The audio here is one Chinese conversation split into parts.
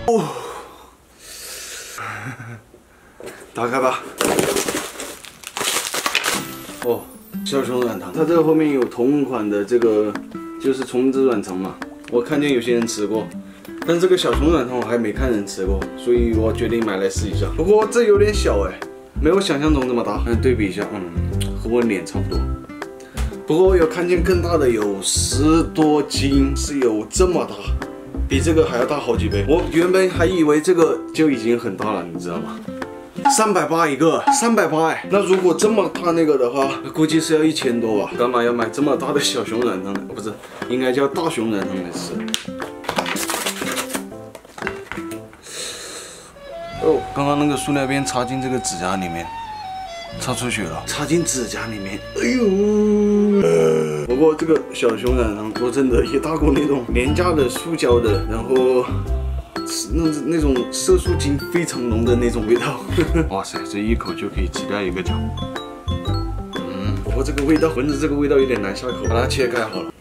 哦，打开吧。哦，小熊软糖，它这个后面有同款的这个，就是虫子软糖嘛。我看见有些人吃过，但这个小熊软糖我还没看人吃过，所以我决定买来试一下。不过这有点小哎，没有想象中这么大。对比一下，和我脸差不多。不过我有看见更大的，有10多斤，是有这么大。 比这个还要大好几倍，我原本还以为这个就已经很大了，你知道吗？380一个，380哎。那如果这么大那个的话，估计是要1000多吧？干嘛要买这么大的小熊软糖呢？不是，应该叫大熊软糖来吃。哦，刚刚那个塑料边插进这个指甲里面。 插出血了，插进指甲里面，哎呦！不过这个小熊软糖，说真的也大过那种廉价的塑胶的，然后那种色素精非常浓的那种味道。哇塞，这一口就可以挤掉一个角。不过这个味道，闻着这个味道有点难下口，把它切开好了。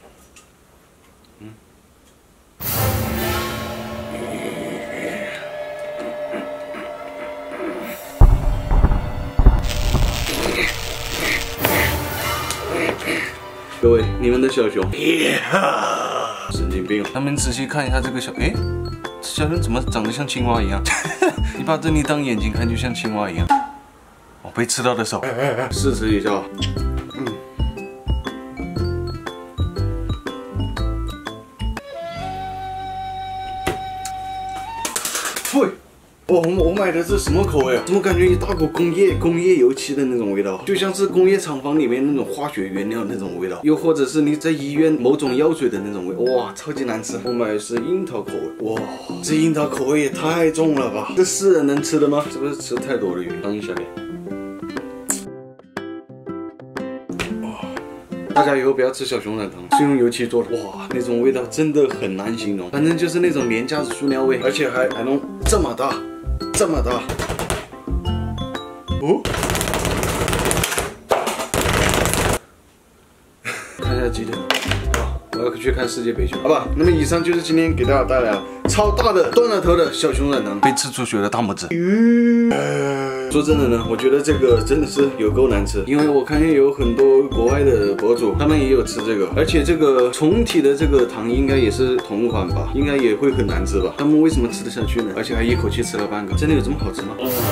各位，你们的小熊，神经病！他们仔细看一下这个小，这小熊怎么长得像青蛙一样？你把这里当眼睛看，就像青蛙一样。哦，被吃到的手，试吃一下。喂。 我买的是什么口味啊？怎么感觉一大股工业油漆的那种味道，就像是工业厂房里面那种化学原料那种味道，又或者是你在医院某种药水的那种味，哇，超级难吃。我买的是樱桃口味，哇，这樱桃口味也太重了吧？这是人能吃的吗？是不是吃太多了？当一下脸。大家以后不要吃小熊软糖，是用油漆做的，哇，那种味道真的很难形容。反正就是那种廉价的塑料味，而且还能这么大。 这么大哦！看一下几点啊？我要去看世界杯去，好吧？那么以上就是今天给大家带来超大的断了头的小熊软糖，被吃出血的大拇指。说真的呢，我觉得这个真的是有够难吃，因为我看见有很多国外的博主，他们也有吃这个，而且这个重体的这个糖应该也是同款吧，应该也会很难吃吧？他们为什么吃得下去呢？而且还一口气吃了半个，真的有这么好吃吗？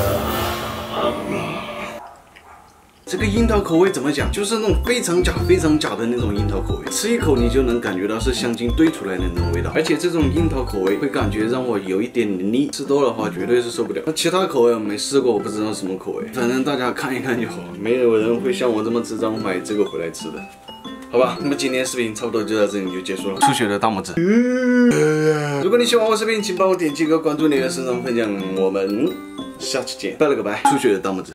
这个樱桃口味怎么讲？就是那种非常假的那种樱桃口味，吃一口你就能感觉到是香精兑出来的那种味道。而且这种樱桃口味会感觉让我有一点腻，吃多的话绝对是受不了。那其他口味我没试过，我不知道什么口味，反正大家看一看就好，没有人会像我这么智障买这个回来吃的。好吧，那么今天视频差不多就到这里就结束了。出血的大拇指。如果你喜欢我视频，请帮我点击个关注、留言、收藏、分享。我们下期见，拜了个拜。出血的大拇指。